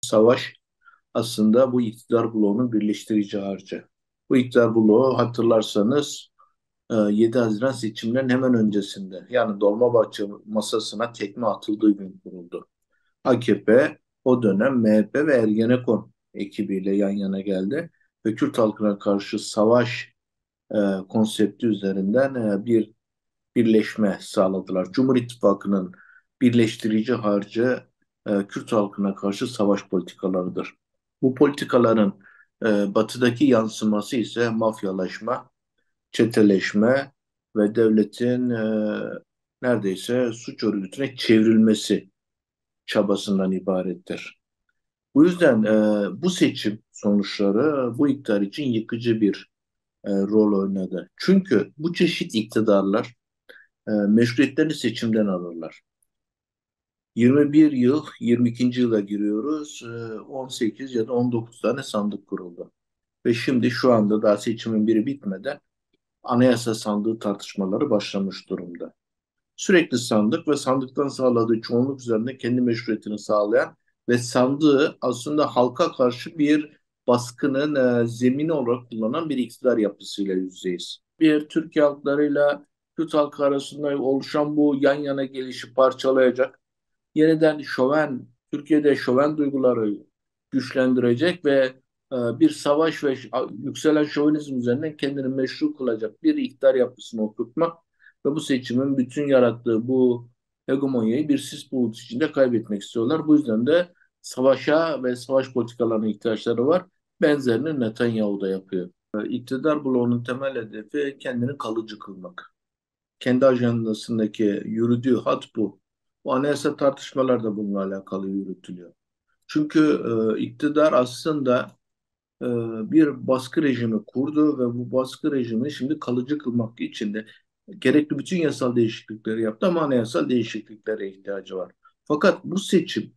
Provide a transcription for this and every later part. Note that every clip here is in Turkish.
Savaş aslında bu iktidar bloğunun birleştirici harcı. Bu iktidar bloğu hatırlarsanız 7 Haziran seçimlerinin hemen öncesinde yani Dolmabahçe masasına tekme atıldığı gün kuruldu. AKP o dönem MHP ve Ergenekon ekibiyle yan yana geldi ve Kürt halkına karşı savaş e, konsepti üzerinden bir birleşme sağladılar. Cumhur İttifakı'nın birleştirici harcı Kürt halkına karşı savaş politikalarıdır. Bu politikaların batıdaki yansıması ise mafyalaşma, çeteleşme ve devletin neredeyse suç örgütüne çevrilmesi çabasından ibarettir. Bu yüzden bu seçim sonuçları bu iktidar için yıkıcı bir rol oynadı. Çünkü bu çeşit iktidarlar meşruiyetlerini seçimden alırlar. 21 yıl, 22. yıla giriyoruz. 18 ya da 19 tane sandık kuruldu. Ve şimdi şu anda daha seçimin biri bitmeden anayasa sandığı tartışmaları başlamış durumda. Sürekli sandık ve sandıktan sağladığı çoğunluk üzerinde kendi meşruiyetini sağlayan ve sandığı aslında halka karşı bir baskının zemini olarak kullanan bir iktidar yapısıyla yüzdeyiz. Bir Türkiye halklarıyla Kürt halkı arasında oluşan bu yan yana gelişi parçalayacak, yeniden Türkiye'de şoven duyguları güçlendirecek ve bir savaş ve yükselen şovenizm üzerinden kendini meşru kılacak bir iktidar yapısını oturtmak ve bu seçimin bütün yarattığı bu hegemonyayı bir sis bulutu içinde kaybetmek istiyorlar. Bu yüzden de savaşa ve savaş politikalarına ihtiyaçları var. Benzerini Netanyahu da yapıyor. İktidar bloğunun temel hedefi kendini kalıcı kılmak. Kendi ajandasındaki yürüdüğü hat bu. Bu anayasa tartışmalar da bununla alakalı yürütülüyor. Çünkü iktidar aslında e, bir baskı rejimi kurdu ve bu baskı rejimi şimdi kalıcı kılmak için de gerekli bütün yasal değişiklikleri yaptı ama anayasal değişikliklere ihtiyacı var. Fakat bu seçim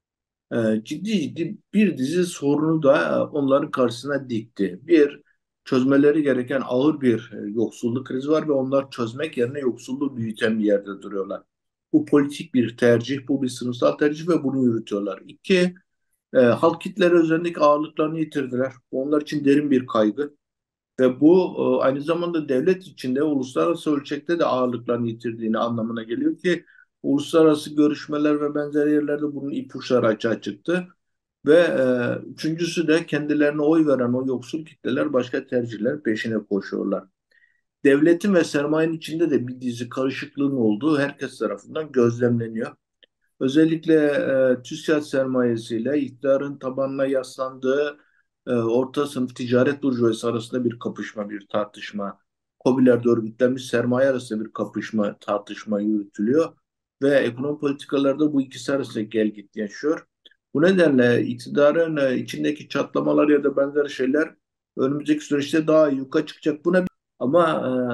ciddi ciddi bir dizi sorunu da onların karşısına dikti. Bir, çözmeleri gereken ağır bir yoksulluk krizi var ve onlar çözmek yerine yoksulluğu büyüten bir yerde duruyorlar. Bu politik bir tercih, bu bir sınıfsal tercih ve bunu yürütüyorlar. İki, halk kitleri üzerindeki ağırlıklarını yitirdiler. Onlar için derin bir kaygı. Ve bu aynı zamanda devlet içinde uluslararası ölçekte de ağırlıklarını yitirdiğini anlamına geliyor ki uluslararası görüşmeler ve benzeri yerlerde bunun ipuçları açığa çıktı. Ve üçüncüsü de kendilerine oy veren o yoksul kitleler başka tercihler peşine koşuyorlar. Devletin ve sermayenin içinde de bir dizi karışıklığın olduğu herkes tarafından gözlemleniyor. Özellikle TÜSİAD sermayesiyle iktidarın tabanına yaslandığı orta sınıf ticaret burjuvazisi arasında bir kapışma, bir tartışma. KOBİ'lerde örgütlenmiş sermaye arasında bir kapışma, tartışma yürütülüyor. Ve ekonomi politikalarda bu ikisi arasında gel git yaşıyor. Bu nedenle iktidarın içindeki çatlamalar ya da benzeri şeyler önümüzdeki süreçte daha yukarı çıkacak. Ama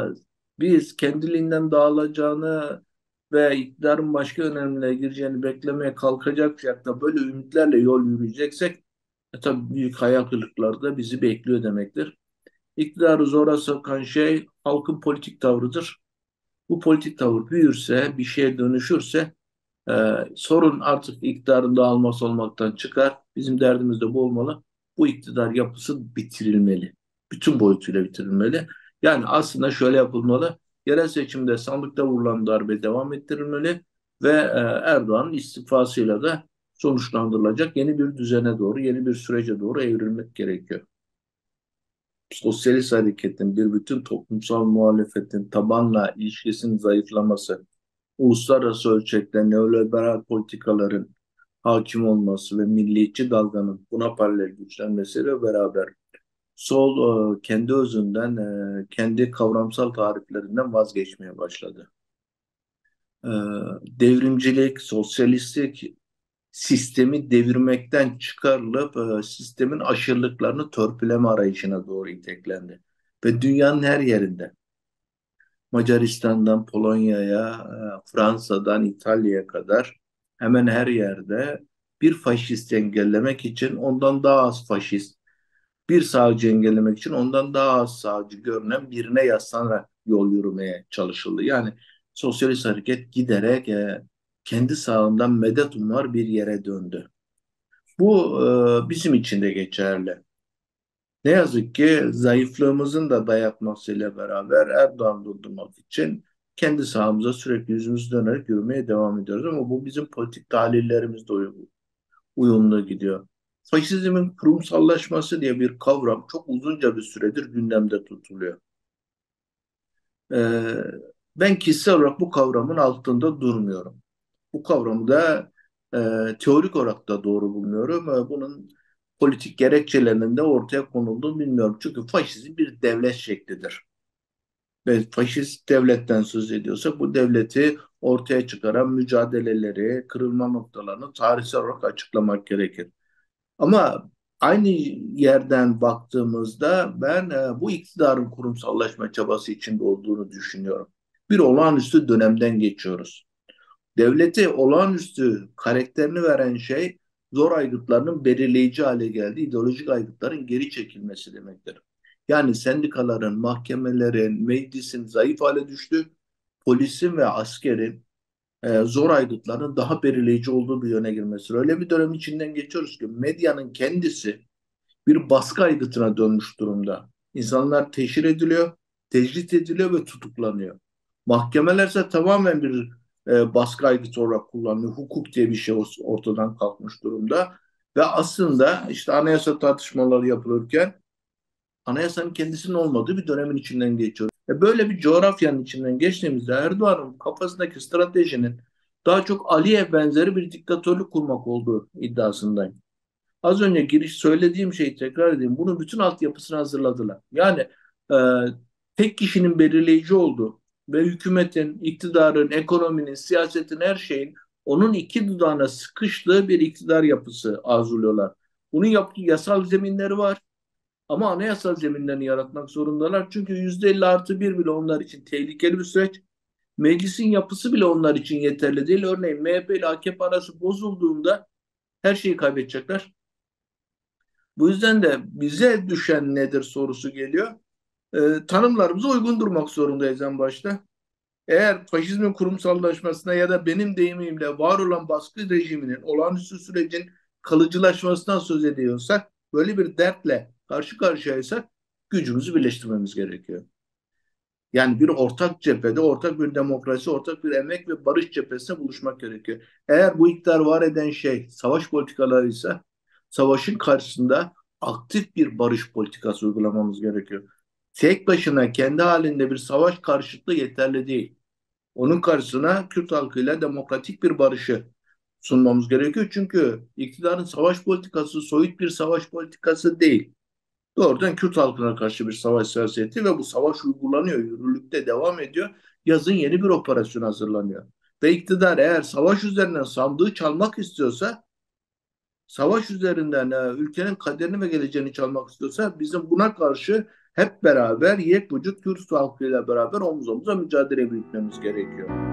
biz kendiliğinden dağılacağını ve iktidarın başka önemlere gireceğini beklemeye kalkacaksak da böyle ümitlerle yol yürüyeceksek tabii büyük hayal kırıklıkları da bizi bekliyor demektir. İktidarı zora sokan şey halkın politik tavrıdır. Bu politik tavır büyürse, bir şeye dönüşürse e, sorun artık iktidarın dağılması olmaktan çıkar. Bizim derdimiz de bu olmalı. Bu iktidar yapısı bitirilmeli. Bütün boyutuyla bitirilmeli. Yani aslında şöyle yapılmalı. Yerel seçimde sandıkta vurulan darbe devam ettirilmeli ve Erdoğan'ın istifasıyla da sonuçlandırılacak yeni bir düzene doğru, yeni bir sürece doğru evrilmek gerekiyor. Sosyalist hareketin bir bütün toplumsal muhalefetin tabanla ilişkisinin zayıflaması, uluslararası ölçekte neoliberal politikaların hakim olması ve milliyetçi dalganın buna paralel güçlenmesiyle beraber sol kendi özünden, kendi kavramsal tariflerinden vazgeçmeye başladı. E, Devrimcilik, sosyalistlik sistemi devirmekten çıkarılıp sistemin aşırılıklarını törpüleme arayışına doğru iteklendi. Ve dünyanın her yerinde Macaristan'dan Polonya'ya, Fransa'dan İtalya'ya kadar hemen her yerde bir faşist engellemek için ondan daha az faşist, bir sağcı engellemek için ondan daha az sağcı görünen birine yaslanarak yol yürümeye çalışıldı. Yani sosyalist hareket giderek kendi sağından medet umar bir yere döndü. Bu bizim için de geçerli. Ne yazık ki zayıflığımızın da dayatmasıyla beraber Erdoğan durdurmak için kendi sahamıza sürekli yüzümüzü dönerek yürümeye devam ediyoruz. Ama bu bizim politik tahlillerimizle uyumlu gidiyor. Faşizmin kurumsallaşması diye bir kavram çok uzunca bir süredir gündemde tutuluyor. Ee, Ben kişisel olarak bu kavramın altında durmuyorum. Bu kavramı da teorik olarak da doğru bulmuyorum. Bunun politik gerekçelerinin de ortaya konulduğunu bilmiyorum. Çünkü faşizm bir devlet şeklidir. Ve faşist devletten söz ediyorsa bu devleti ortaya çıkaran mücadeleleri, kırılma noktalarını tarihsel olarak açıklamak gerekir. Ama aynı yerden baktığımızda ben bu iktidarın kurumsallaşma çabası içinde olduğunu düşünüyorum. Bir olağanüstü dönemden geçiyoruz. Devlete olağanüstü karakterini veren şey zor aygıtlarının belirleyici hale geldiği ideolojik aygıtların geri çekilmesi demektir. Yani sendikaların, mahkemelerin, meclisin zayıf hale düştü, polisin ve askerin zor aygıtların daha belirleyici olduğu bir yöne girmesi. Öyle bir dönem içinden geçiyoruz ki medyanın kendisi bir baskı aygıtına dönmüş durumda. İnsanlar teşhir ediliyor, tecrit ediliyor ve tutuklanıyor. Mahkemeler ise tamamen bir baskı aygıtı olarak kullanılıyor. Hukuk diye bir şey ortadan kalkmış durumda. Ve aslında işte anayasa tartışmaları yapılırken anayasanın kendisinin olmadığı bir dönemin içinden geçiyoruz. Böyle bir coğrafyanın içinden geçtiğimizde Erdoğan'ın kafasındaki stratejinin daha çok Aliyev benzeri bir diktatörlük kurmak olduğu iddiasındayım. Az önce giriş söylediğim şeyi tekrar edeyim. Bunun bütün altyapısını hazırladılar. Yani e, tek kişinin belirleyici olduğu ve hükümetin, iktidarın, ekonominin, siyasetin, her şeyin onun iki dudağına sıkıştığı bir iktidar yapısı arzuluyorlar. Bunun yaptığı yasal zeminleri var. Ama anayasal zeminlerini yaratmak zorundalar. Çünkü %50+1 bile onlar için tehlikeli bir süreç. Meclisin yapısı bile onlar için yeterli değil. Örneğin MHP ile AKP arası bozulduğunda her şeyi kaybedecekler. Bu yüzden de bize düşen nedir sorusu geliyor. Tanımlarımıza uygun durmak zorundayız en başta. Eğer faşizmin kurumsallaşmasına ya da benim deyimimle var olan baskı rejiminin olağanüstü sürecin kalıcılaşmasından söz ediyorsak, böyle bir dertle karşı karşıyaysak gücümüzü birleştirmemiz gerekiyor. Yani bir ortak cephede, ortak bir demokrasi, ortak bir emek ve barış cephesinde buluşmak gerekiyor. Eğer bu iktidar var eden şey savaş politikaları ise savaşın karşısında aktif bir barış politikası uygulamamız gerekiyor. Tek başına kendi halinde bir savaş karşıtlığı yeterli değil. Onun karşısına Kürt halkıyla demokratik bir barışı sunmamız gerekiyor. Çünkü iktidarın savaş politikası soyut bir savaş politikası değil. Doğrudan Kürt halkına karşı bir savaş siyaseti ve bu savaş uygulanıyor, yürürlükte devam ediyor. Yazın yeni bir operasyon hazırlanıyor. Ve iktidar eğer savaş üzerinden sandığı çalmak istiyorsa, savaş üzerinden ülkenin kaderini ve geleceğini çalmak istiyorsa bizim buna karşı hep beraber yek vücut Kürt halkıyla beraber omuz omuza mücadele etmemiz gerekiyor.